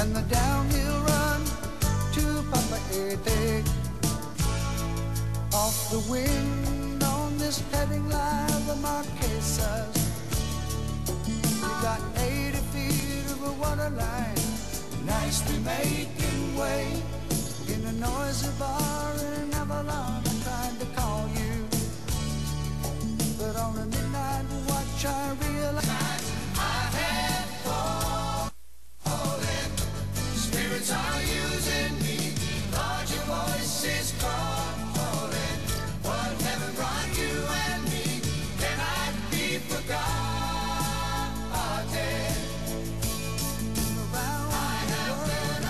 and the downhill run to Papa Ede. Off the wind on this heading line, the Marquesas. We got 80 feet of a water line, nicely making way in a noisy bar in Avalon. I tried to call you, but on a midnight watch I realized I had fallen. Spirits are using me, Lord, your voice is calling. What heaven brought you and me cannot be forgotten. I have been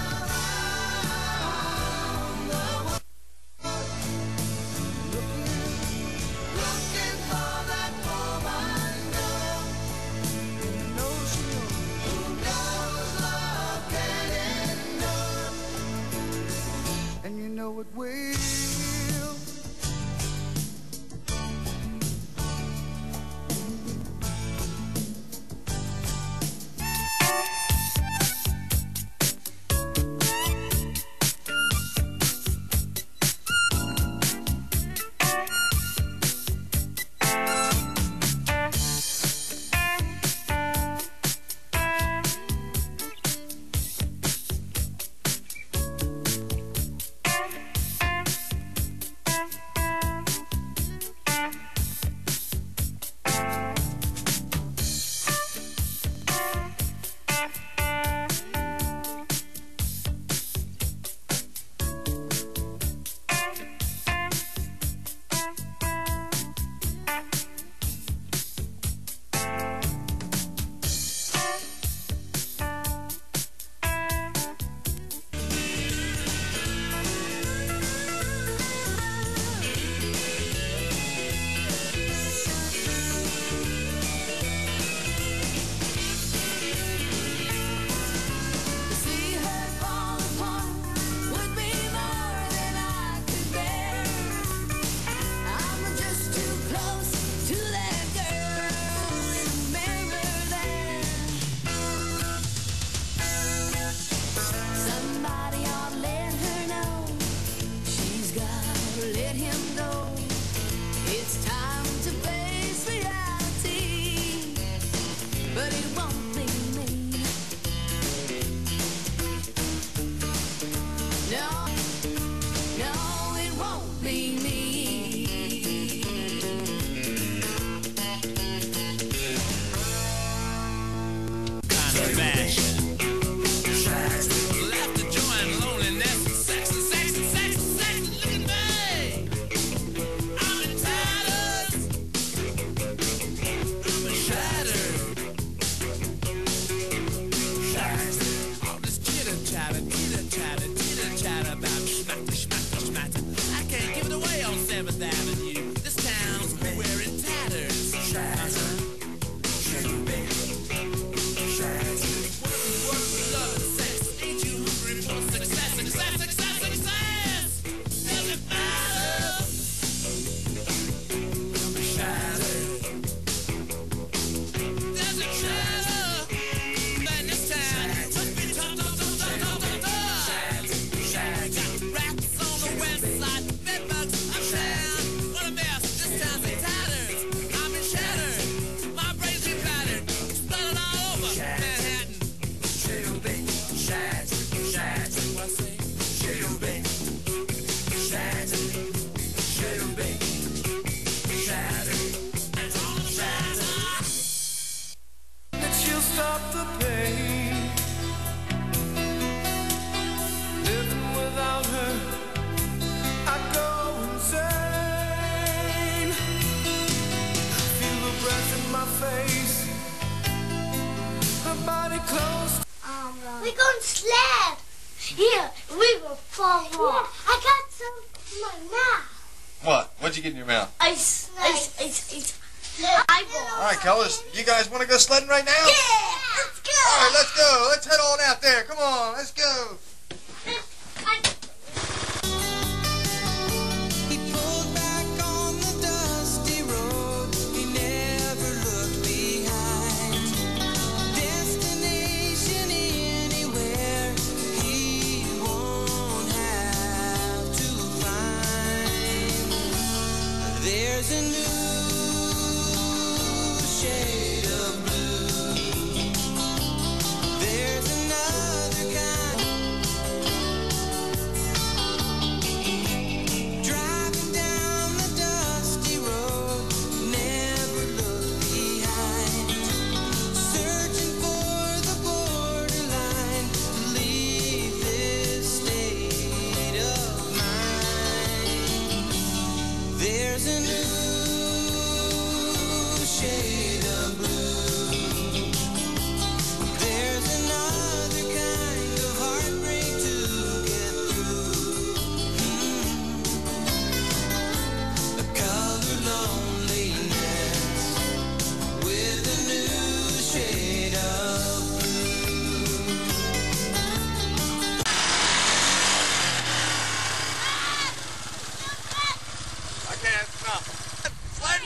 around the world, looking for that woman girl who knows love can endure, and you know it will. We're going sled. Here, we will fall off. I got some in my mouth. What? What'd you get in your mouth? Ice. Eyeball. All right, fellas. You guys want to go sledding right now? Yeah, let's go. All right, let's go. Let's head on out there. Come on, let's go. There's a new shade of blue. There's another kind. Driving down the dusty road, never look behind. Searching for the borderline to leave this state of mind. There's a new shade of blue. There's another kind of heartbreak to get through. A color loneliness with a new shade of blue. I can't stop. Sled.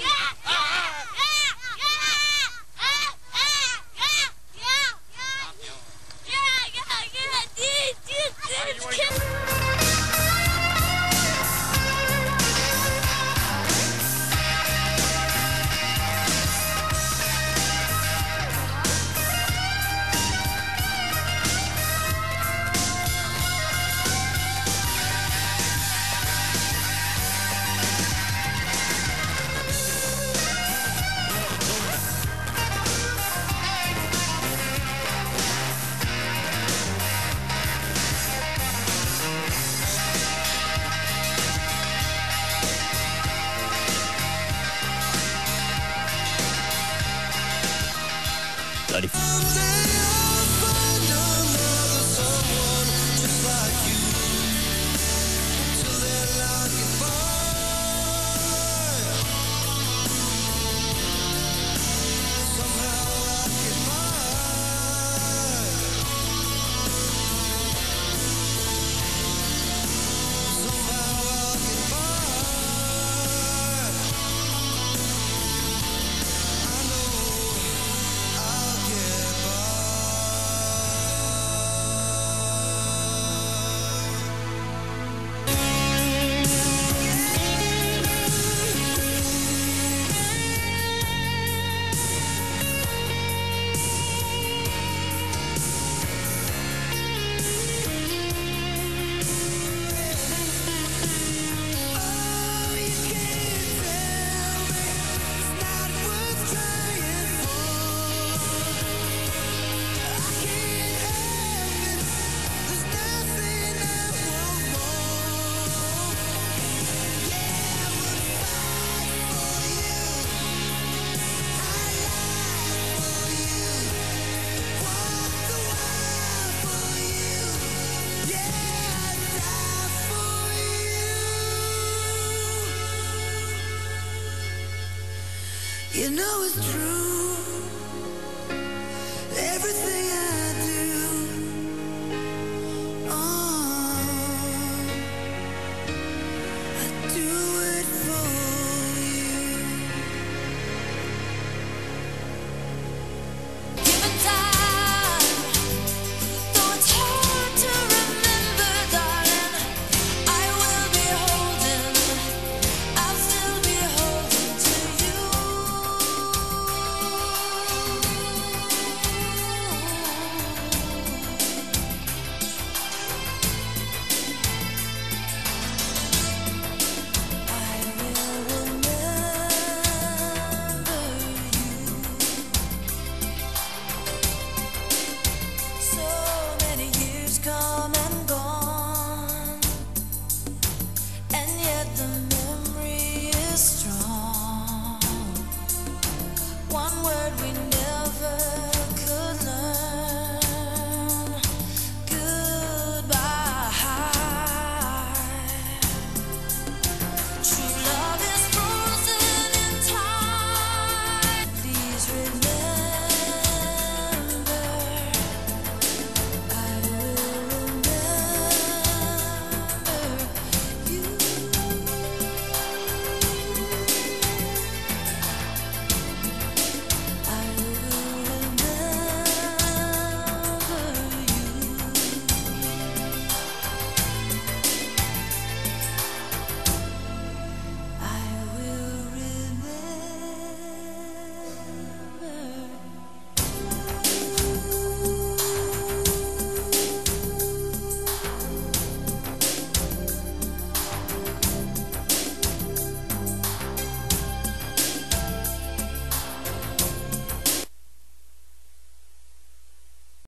You know it's true. Everything